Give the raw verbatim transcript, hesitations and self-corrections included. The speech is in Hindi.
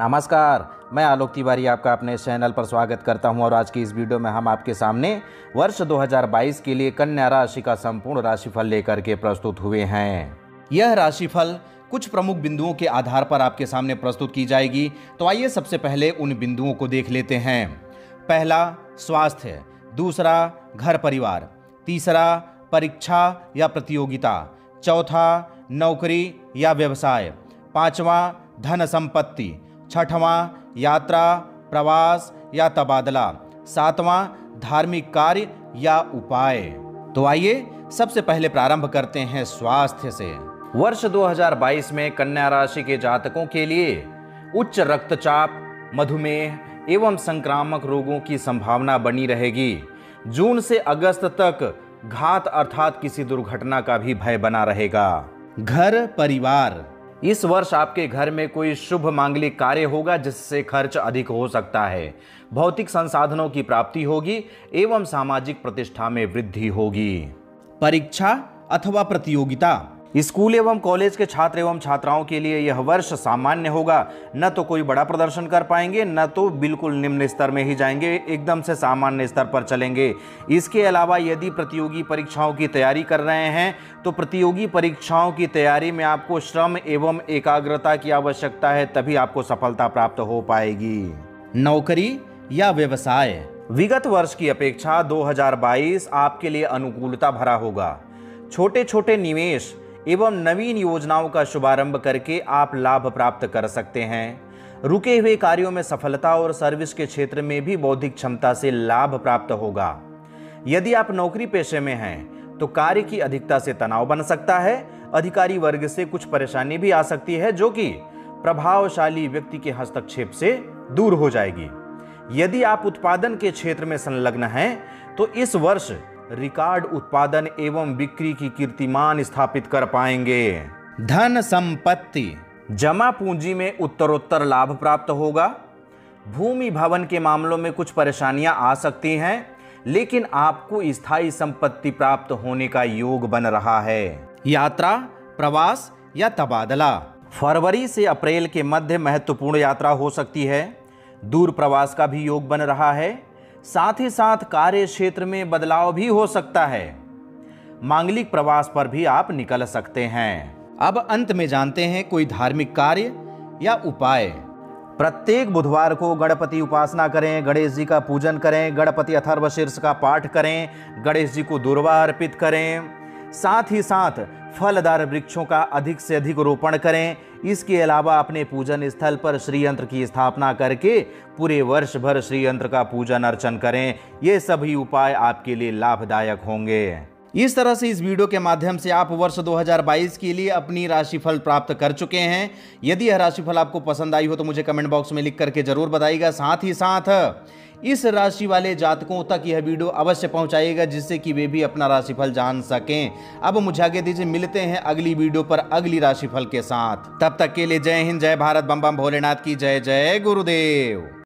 नमस्कार, मैं आलोक तिवारी आपका अपने चैनल पर स्वागत करता हूं और आज की इस वीडियो में हम आपके सामने वर्ष दो हज़ार बाईस के लिए कन्या राशि का संपूर्ण राशिफल लेकर के प्रस्तुत हुए हैं। यह राशिफल कुछ प्रमुख बिंदुओं के आधार पर आपके सामने प्रस्तुत की जाएगी। तो आइए सबसे पहले उन बिंदुओं को देख लेते हैं। पहला, स्वास्थ्य। दूसरा, घर परिवार। तीसरा, परीक्षा या प्रतियोगिता। चौथा, नौकरी या व्यवसाय। पांचवा, धन संपत्ति। छठवां, यात्रा, प्रवास या तबादला। सातवां, धार्मिक कार्य या उपाय। तो आइए सबसे पहले प्रारंभ करते हैं स्वास्थ्य से। वर्ष दो हज़ार बाईस में कन्या राशि के जातकों के लिए उच्च रक्तचाप, मधुमेह एवं संक्रामक रोगों की संभावना बनी रहेगी। जून से अगस्त तक घात अर्थात किसी दुर्घटना का भी भय बना रहेगा। घर परिवार। इस वर्ष आपके घर में कोई शुभ मांगलिक कार्य होगा जिससे खर्च अधिक हो सकता है। भौतिक संसाधनों की प्राप्ति होगी एवं सामाजिक प्रतिष्ठा में वृद्धि होगी। परीक्षा अथवा प्रतियोगिता। स्कूल एवं कॉलेज के छात्र एवं छात्राओं के लिए यह वर्ष सामान्य होगा। न तो कोई बड़ा प्रदर्शन कर पाएंगे, न तो बिल्कुल निम्न स्तर में ही जाएंगे, एकदम से सामान्य स्तर पर चलेंगे। इसके अलावा यदि प्रतियोगी परीक्षाओं की तैयारी कर रहे हैं तो प्रतियोगी परीक्षाओं की तैयारी में आपको श्रम एवं एकाग्रता की आवश्यकता है, तभी आपको सफलता प्राप्त हो पाएगी। नौकरी या व्यवसाय। विगत वर्ष की अपेक्षा दो हज़ार बाईस आपके लिए अनुकूलता भरा होगा। छोटे छोटे निवेश एवं नवीन योजनाओं का शुभारंभ करके आप लाभ प्राप्त कर सकते हैं। रुके हुए कार्यों में सफलता और सर्विस के क्षेत्र में भी बौद्धिक क्षमता से लाभ प्राप्त होगा। यदि आप नौकरी पेशे में हैं तो कार्य की अधिकता से तनाव बन सकता है। अधिकारी वर्ग से कुछ परेशानी भी आ सकती है जो कि प्रभावशाली व्यक्ति के हस्तक्षेप से दूर हो जाएगी। यदि आप उत्पादन के क्षेत्र में संलग्न हैं तो इस वर्ष रिकॉर्ड उत्पादन एवं बिक्री की कीर्तिमान स्थापित कर पाएंगे। धन संपत्ति। जमा पूंजी में उत्तरोत्तर लाभ प्राप्त होगा। भूमि भवन के मामलों में कुछ परेशानियां आ सकती हैं, लेकिन आपको स्थायी संपत्ति प्राप्त होने का योग बन रहा है। यात्रा, प्रवास या तबादला। फरवरी से अप्रैल के मध्य महत्वपूर्ण यात्रा हो सकती है। दूर प्रवास का भी योग बन रहा है। साथ ही साथ कार्य क्षेत्र में बदलाव भी हो सकता है। मांगलिक प्रवास पर भी आप निकल सकते हैं। अब अंत में जानते हैं कोई धार्मिक कार्य या उपाय। प्रत्येक बुधवार को गणपति उपासना करें, गणेश जी का पूजन करें, गणपति अथर्वशीर्ष का पाठ करें, गणेश जी को दुर्वा अर्पित करें। साथ ही साथ फलदार वृक्षों का अधिक से अधिक रोपण करें। इसके अलावा अपने पूजन स्थल पर श्री यंत्र की स्थापना करके पूरे वर्ष भर श्री यंत्र का पूजन अर्चन करें। ये सभी उपाय आपके लिए लाभदायक होंगे। इस तरह से इस वीडियो के माध्यम से आप वर्ष दो हज़ार बाईस के लिए अपनी राशिफल प्राप्त कर चुके हैं। यदि यह राशिफल आपको पसंद आई हो तो मुझे कमेंट बॉक्स में लिख करके जरूर बताइएगा। साथ ही साथ इस राशि वाले जातकों तक यह वीडियो अवश्य पहुंचाइएगा जिससे कि वे भी अपना राशिफल जान सकें। अब मुझे आगे दीजिए, मिलते हैं अगली वीडियो पर अगली राशिफल के साथ। तब तक के लिए जय हिंद, जय भारत, बम बम भोलेनाथ की जय, जय गुरुदेव।